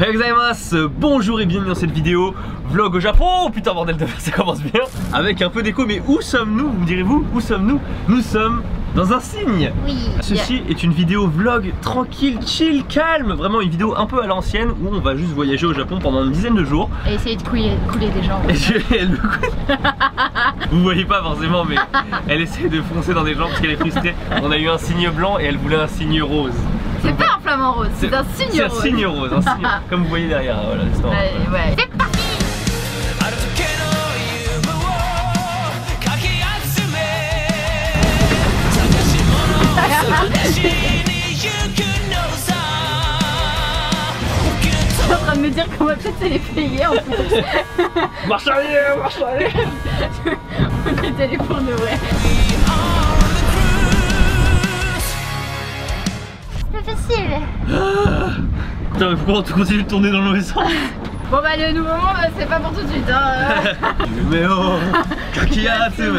Hey gozaimasu, bonjour et bienvenue dans cette vidéo vlog au Japon. Oh putain bordel de ça commence bien. Avec un peu d'écho, mais où sommes-nous, vous direz-vous? Où sommes-nous? Nous sommes dans un cygne. Oui. Ceci est une vidéo vlog tranquille, chill, calme. Vraiment une vidéo un peu à l'ancienne où on va juste voyager au Japon pendant une dizaine de jours. Et essayer de couler des gens. Vous voyez pas forcément, mais elle essaie de foncer dans des gens parce qu'elle est frustrée. On a eu un cygne blanc et elle voulait un cygne rose. C'est pas un flamant rose, c'est un cygne rose. C'est un cygne rose, un cygne, comme vous voyez derrière. Voilà, justement. Ouais. C'est parti. Tu es en train de me dire qu'on va peut-être les payer en plus. Marche arrière, marche arrière. On est allé pour de vrai. C'est facile. Putain, mais pourquoi on continue de tourner dans le mauvais sens? Bon bah le nouveau monde c'est pas pour tout de suite hein. Mais oh, kakiyatsume.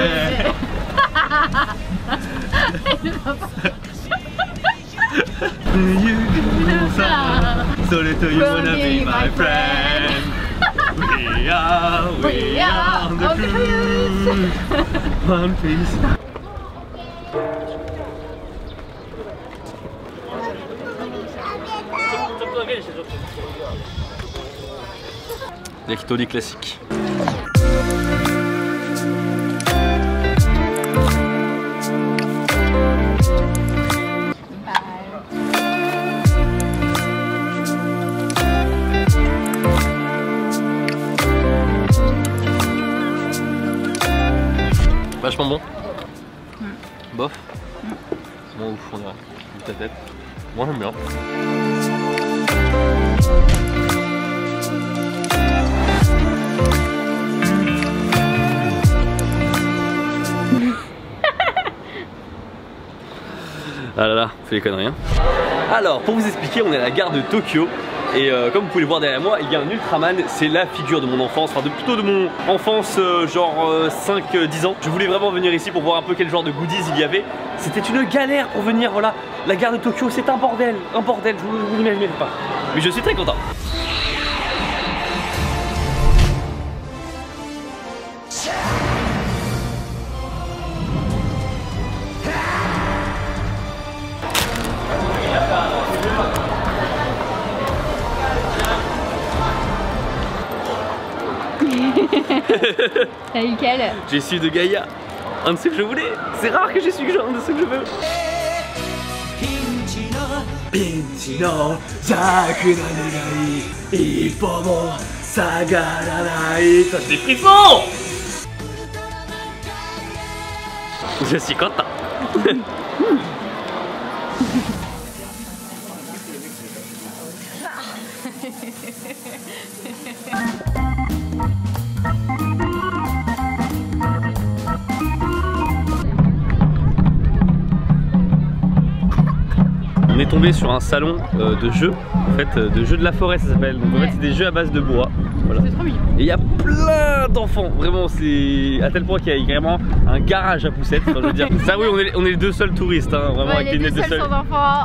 So little you wanna be my friend. We are on the cruise. One piece. Yakitori classique. Vachement bon. Bof. Bon ouf, on dirait. Vu ta tête. Moi j'aime bien. Ah là là, fais les conneries hein. Alors pour vous expliquer, on est à la gare de Tokyo. Et comme vous pouvez le voir derrière moi, il y a un Ultraman, c'est la figure de mon enfance, enfin plutôt de mon enfance genre 5-10 ans. Je voulais vraiment venir ici pour voir un peu quel genre de goodies il y avait. C'était une galère pour venir, voilà. La gare de Tokyo, c'est un bordel, vous n'imaginez pas. Mais je suis très content. T'as eu quel? J'ai su de Gaïa, un de ceux que je voulais. C'est rare que j'ai su un de ceux que je veux. Pinchino, Sakunanegai, Ippomo, Sagaranai. Ça, j'ai des frissons. Je suis content. On est tombé sur un salon de jeux, en fait, de jeux de la forêt ça s'appelle. Donc en fait c'est des jeux à base de bois. Voilà. C'est trop mignon. Et il y a plein d'enfants, vraiment c'est à tel point qu'il y a vraiment un garage à poussettes. Enfin, je veux dire, ça oui on est les deux seuls touristes, hein, vraiment avec les lunettes de seuls soleil. sans enfants.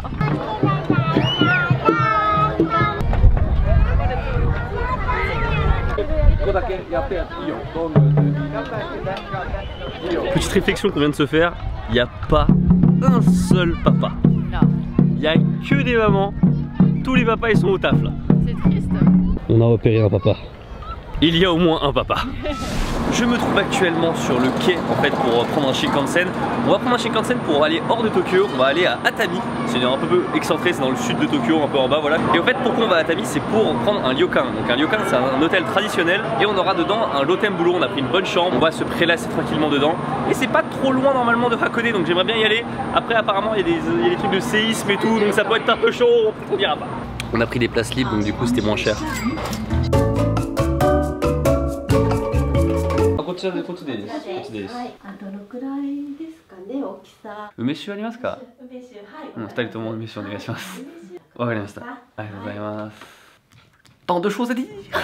Petite réflexion qu'on vient de se faire, il n'y a pas un seul papa. Non. Il n'y a que des mamans, tous les papas ils sont au taf là. C'est triste. On a repéré un papa. Il y a au moins un papa. Je me trouve actuellement sur le quai en fait pour prendre un Shinkansen. On va prendre un Shinkansen pour aller hors de Tokyo. On va aller à Atami. C'est un peu excentré, c'est dans le sud de Tokyo, un peu en bas, voilà. Et en fait pourquoi on va à Atami, c'est pour prendre un ryokan. Donc un ryokan c'est un hôtel traditionnel et on aura dedans un Lotem-Bulo. On a pris une bonne chambre, on va se prélasser tranquillement dedans. Et c'est pas trop loin normalement de Hakone, donc j'aimerais bien y aller. Après apparemment il y a des trucs de séisme et tout, donc ça peut être un peu chaud, on dira pas. On a pris des places libres donc du coup c'était moins cher. Umeshu arimasu ka? 2人とも梅酒お願いします。わかりました。ありがとうございます。Tant de choses à dire.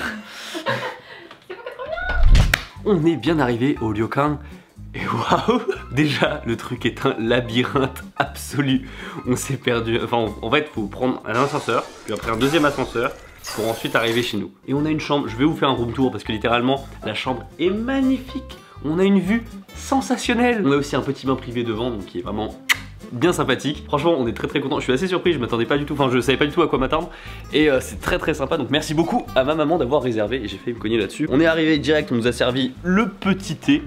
On est bien arrivé au ryokan et waouh, déjà le truc est un labyrinthe absolu. On s'est perdu, enfin en fait faut prendre un ascenseur, puis après un deuxième ascenseur, pour ensuite arriver chez nous. Et on a une chambre, je vais vous faire un room tour parce que littéralement la chambre est magnifique. On a une vue sensationnelle. On a aussi un petit bain privé devant, donc qui est vraiment bien sympathique. Franchement, on est très content. Je suis assez surpris, je m'attendais pas du tout, enfin je savais pas du tout à quoi m'attendre. Et c'est très sympa, donc merci beaucoup à ma maman d'avoir réservé et j'ai failli me cogner là-dessus. On est arrivé direct, on nous a servi le petit thé.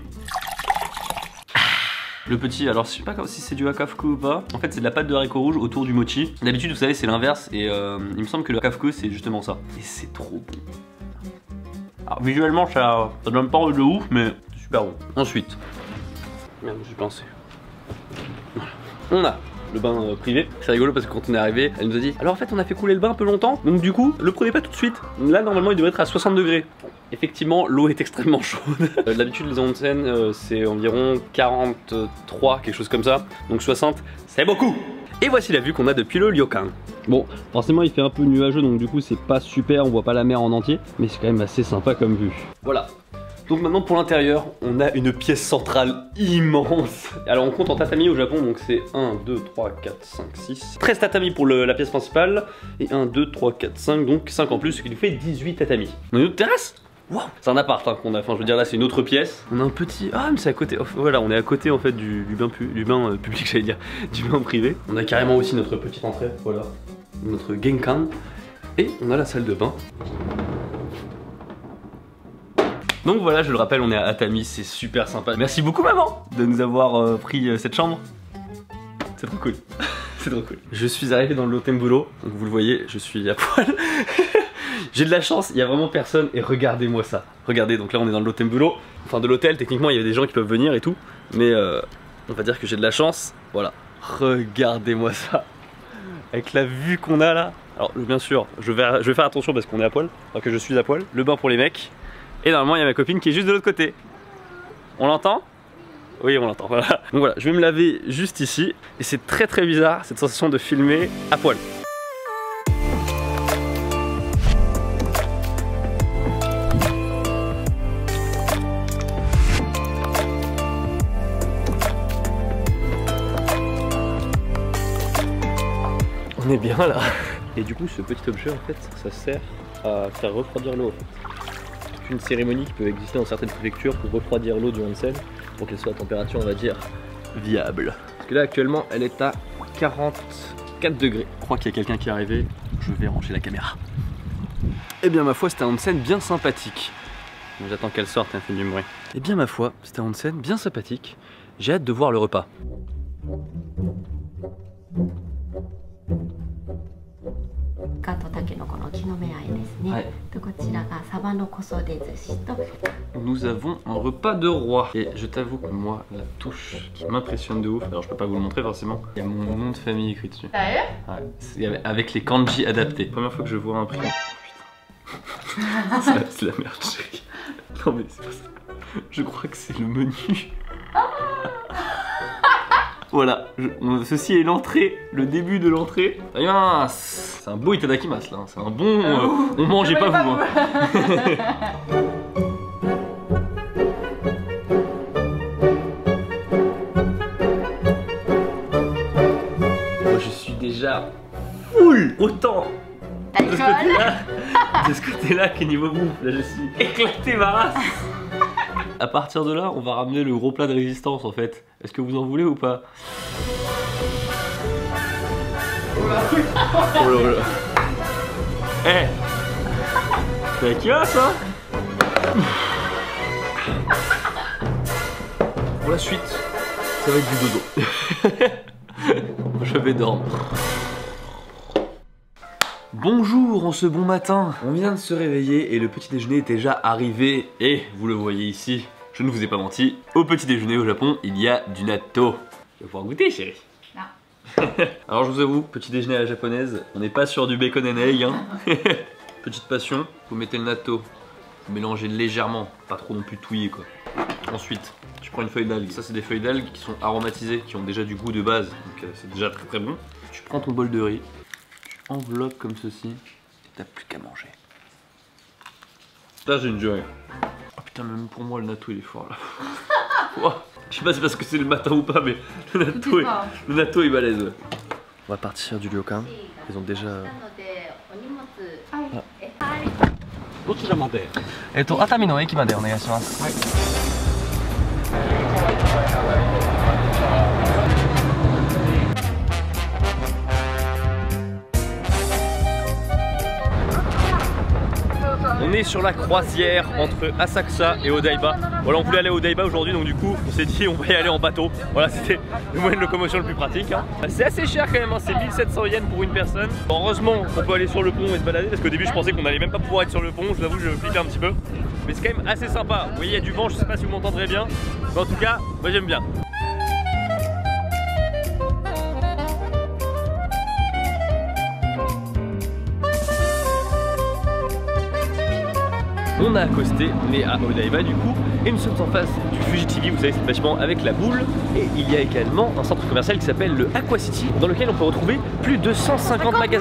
Le petit, alors je sais pas si c'est du hakafuku ou pas. En fait c'est de la pâte de haricots rouges autour du mochi. D'habitude vous savez c'est l'inverse et il me semble que le hakafuku c'est justement ça. Et c'est trop bon. Alors visuellement ça donne pas de ouf mais c'est super bon. Ensuite, merde j'ai pensé. Voilà. On a le bain privé. C'est rigolo parce que quand on est arrivé, elle nous a dit alors en fait on a fait couler le bain un peu longtemps, donc du coup le prenez pas tout de suite. Là normalement il devrait être à 60 degrés. Effectivement l'eau est extrêmement chaude. D'habitude les onsen c'est environ 43, quelque chose comme ça. Donc 60 c'est beaucoup. Et voici la vue qu'on a depuis le ryokan. Bon forcément il fait un peu nuageux donc du coup c'est pas super, on voit pas la mer en entier, mais c'est quand même assez sympa comme vue. Voilà. Donc maintenant pour l'intérieur, on a une pièce centrale immense. Alors on compte en tatami au Japon, donc c'est 1, 2, 3, 4, 5, 6. 13 tatamis pour la pièce principale. Et 1, 2, 3, 4, 5, donc 5 en plus, ce qui nous fait 18 tatamis. On a une autre terrasse. Wow. C'est un appart hein, qu'on a, enfin je veux dire là c'est une autre pièce. On a un petit... Ah mais c'est à côté, voilà on est à côté en fait du bain public j'allais dire, du bain privé. On a carrément aussi notre petite entrée, voilà. Notre genkan. Et on a la salle de bain. Donc voilà, je le rappelle, on est à Atami, c'est super sympa. Merci beaucoup maman de nous avoir pris cette chambre. C'est trop cool. C'est trop cool. Je suis arrivé dans le Lotemburo, donc vous le voyez, je suis à poil. J'ai de la chance, il y a vraiment personne et regardez-moi ça. Regardez, donc là on est dans le Lotemburo, enfin de l'hôtel, techniquement il y a des gens qui peuvent venir et tout. Mais on va dire que j'ai de la chance, voilà. Regardez-moi ça. Avec la vue qu'on a là. Alors bien sûr, je vais faire attention parce qu'on est à poil, enfin que je suis à poil. Le bain pour les mecs. Et normalement il y a ma copine qui est juste de l'autre côté. On l'entend? Oui on l'entend, voilà. Donc voilà, je vais me laver juste ici. Et c'est très bizarre cette sensation de filmer à poil. On est bien là. Et du coup ce petit objet en fait ça sert à faire refroidir l'eau en fait. Une cérémonie qui peut exister dans certaines préfectures pour refroidir l'eau du onsen pour qu'elle soit à température on va dire viable. Parce que là actuellement elle est à 44 degrés. Je crois qu'il y a quelqu'un qui est arrivé, je vais ranger la caméra. Et bien ma foi c'était un onsen bien sympathique. J'attends qu'elle sorte et elle fait du bruit. Et bien ma foi c'était un onsen bien sympathique. J'ai hâte de voir le repas. Nous avons un repas de roi. Et je t'avoue que moi, la touche qui m'impressionne de ouf, alors je peux pas vous le montrer forcément, il y a mon nom de famille écrit dessus. Ouais, avec les kanji adaptés. Première fois que je vois un prix. Oh putain. C'est la merde, chérie. Non mais c'est pas ça. Je crois que c'est le menu. Voilà, ceci est l'entrée, le début de l'entrée. C'est un beau itadakimasu là, c'est un bon... on mange et pas vous. Hein. Moi je suis déjà full autant de ce côté-là que niveau bouffe. Là je suis éclaté ma race. À partir de là, on va ramener le gros plat de résistance en fait. Est-ce que vous en voulez ou pas? Oh là là. Eh, c'est qui va ça? Pour la suite, ça va être du dodo. Je vais dormir. Bonjour en ce bon matin. On vient de se réveiller et le petit déjeuner est déjà arrivé. Et vous le voyez ici, je ne vous ai pas menti, au petit déjeuner au Japon, il y a du natto. Tu vas pouvoir goûter chérie? Non. Alors je vous avoue, petit déjeuner à la japonaise, on n'est pas sur du bacon and egg. Hein. Petite passion, vous mettez le natto, vous mélangez légèrement, pas trop non plus touillé quoi. Ensuite, tu prends une feuille d'algue. Ça c'est des feuilles d'algue qui sont aromatisées, qui ont déjà du goût de base, donc c'est déjà très bon. Tu prends ton bol de riz. Enveloppe comme ceci, et t'as plus qu'à manger. Là j'ai une joie. Oh putain, même pour moi le natto il est fort là. Wow. Je sais pas si c'est parce que c'est le matin ou pas, mais le natto est balèze. On va partir du ryokan. Ils ont déjà... Ah. どちらまで？ 熱海の駅までお願いします。はい。On est sur la croisière entre Asakusa et Odaiba. Voilà, on voulait aller à Odaiba aujourd'hui, donc du coup on s'est dit on va y aller en bateau. Voilà, c'était le moyen de locomotion le plus pratique, hein. C'est assez cher quand même, hein. C'est 1700 yens pour une personne. Bon, heureusement on peut aller sur le pont et se balader, parce qu'au début je pensais qu'on allait même pas pouvoir être sur le pont. Je vous avoue, je flippais un petit peu, mais c'est quand même assez sympa. Vous voyez, il y a du vent, je sais pas si vous m'entendrez bien, mais en tout cas moi j'aime bien. On a accosté, mais à Odaiba du coup, et nous sommes en face du Fuji-TV, vous savez, c'est le bâtiment avec la boule. Et il y a également un centre commercial qui s'appelle le Aqua City, dans lequel on peut retrouver plus de 150 magasins.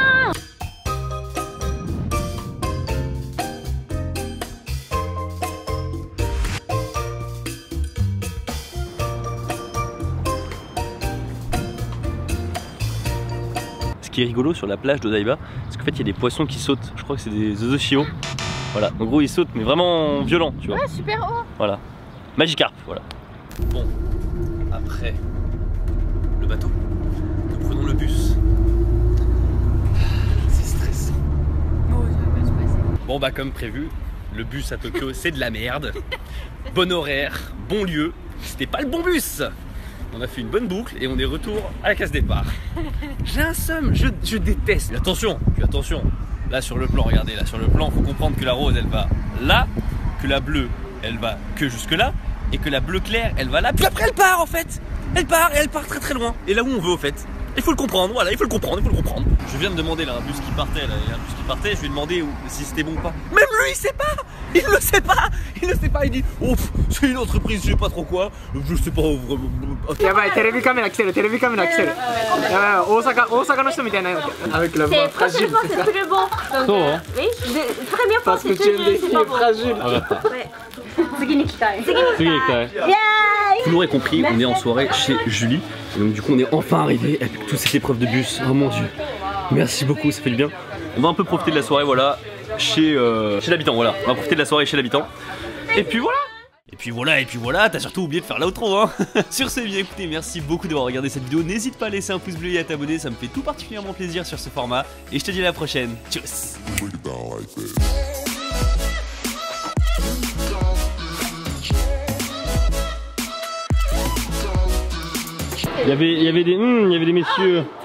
Ce qui est rigolo sur la plage d'Odaiba, c'est qu'en fait il y a des poissons qui sautent, je crois que c'est des ozoshio. Voilà, en gros ils sautent mais vraiment violent, tu vois. Ouais, super haut. Voilà, Magikarp, voilà. Bon, après le bateau, nous prenons le bus. C'est stressant. Oh, ça va pas se passer. Bon bah comme prévu, le bus à Tokyo c'est de la merde. Bon horaire, bon lieu, c'était pas le bon bus. On a fait une bonne boucle et on est retour à la case départ. J'ai un seum, je déteste. Mais attention, puis attention. Là sur le plan, regardez, là sur le plan, faut comprendre que la rose elle va là, que la bleue elle va que jusque là, et que la bleue claire elle va là, puis après elle part en fait. Elle part et elle part très très loin. Et là où on veut au fait. Il faut le comprendre, voilà, il faut le comprendre, il faut le comprendre. Je viens de demander là un bus qui partait, là, il y a un bus qui partait, je lui ai demandé si c'était bon ou pas. Même lui il sait pas. Il ne sait pas. Il ne sait pas, il dit oh c'est une entreprise, je sais pas trop quoi, je sais pas vraiment. Yabai, テレビカメラ来てる、テレビカメラ来てる。やばい、大阪の人みたいな。avec la voix fragile. C'est plus bon. Donc, oui, première fois c'est pas bon. fragile. Vous l'aurez compris, on est en soirée chez Julie. Et donc du coup on est enfin arrivé avec toute cette épreuve de bus. Oh mon dieu. Merci beaucoup, ça fait du bien. On va un peu profiter de la soirée, voilà, chez l'habitant, voilà. On va profiter de la soirée chez l'habitant. Et puis voilà. Et puis voilà, t'as surtout oublié de faire l'outro, hein. Sur ce, bien écoutez, merci beaucoup d'avoir regardé cette vidéo. N'hésite pas à laisser un pouce bleu et à t'abonner, ça me fait tout particulièrement plaisir sur ce format. Et je te dis à la prochaine. Tchuss. Il y avait des messieurs